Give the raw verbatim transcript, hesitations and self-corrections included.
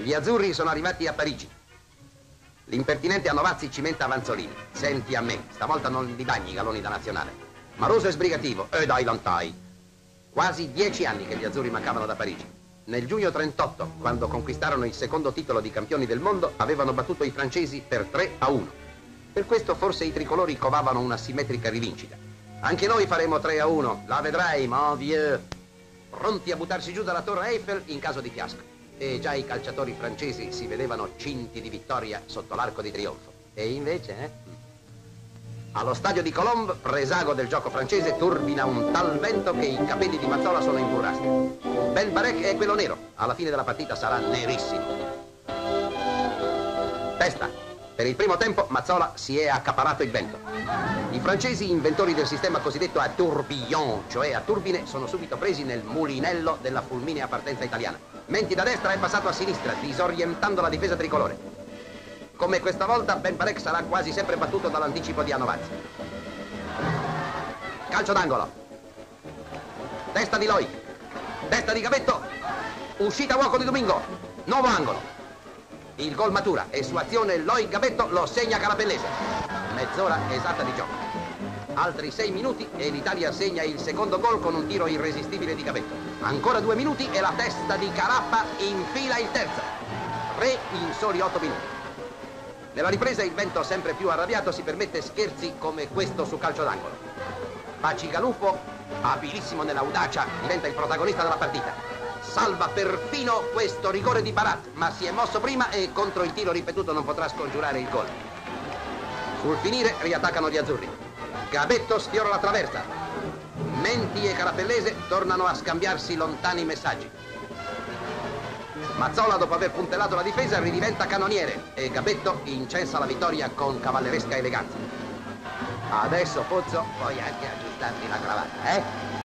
Gli azzurri sono arrivati a Parigi. L'impertinente Anovazzi cimenta Avanzolini. Senti a me, stavolta non li dagni i galoni da nazionale. Maroso è sbrigativo, e dai lantai. Quasi dieci anni che gli azzurri mancavano da Parigi. Nel giugno trentotto, quando conquistarono il secondo titolo di campioni del mondo, avevano battuto i francesi per tre a uno. Per questo forse i tricolori covavano una simmetrica rivincita. Anche noi faremo tre a uno, la vedrai, mon vieux. Pronti a buttarsi giù dalla Torre Eiffel in caso di fiasco. E già i calciatori francesi si vedevano cinti di vittoria sotto l'arco di trionfo. E invece, eh? Allo stadio di Colombes, presago del gioco francese, turbina un tal vento che i capelli di Mazzola sono in burrasca. Ben Barek è quello nero. Alla fine della partita sarà nerissimo. Testa. Per il primo tempo Mazzola si è accaparato il vento. I francesi, inventori del sistema cosiddetto a tourbillon, cioè a turbine, sono subito presi nel mulinello della fulminea partenza italiana. Menti da destra è passato a sinistra, disorientando la difesa tricolore. Come questa volta, Ben Barek sarà quasi sempre battuto dall'anticipo di Anovazzi. Calcio d'angolo. Testa di Loic. Testa di Gabetto. Uscita a uoco di Domingo. Nuovo angolo. Il gol matura e su azione Loic Gabetto lo segna Carapellese. Mezz'ora esatta di gioco. Altri sei minuti e l'Italia segna il secondo gol con un tiro irresistibile di Gabetto. Ancora due minuti e la testa di Carappa infila il terzo. Tre in soli otto minuti. Nella ripresa il vento, sempre più arrabbiato, si permette scherzi come questo su calcio d'angolo. Bacigalupo, abilissimo nell'audacia, diventa il protagonista della partita. Salva perfino questo rigore di Barat, ma si è mosso prima e contro il tiro ripetuto non potrà scongiurare il gol. Sul finire riattaccano gli azzurri. Gabetto sfiora la traversa. Menti e Carapellese tornano a scambiarsi lontani messaggi. Mazzola, dopo aver puntellato la difesa, ridiventa cannoniere e Gabetto incensa la vittoria con cavalleresca eleganza. Adesso, Pozzo, puoi anche aggiustarti la cravatta, eh?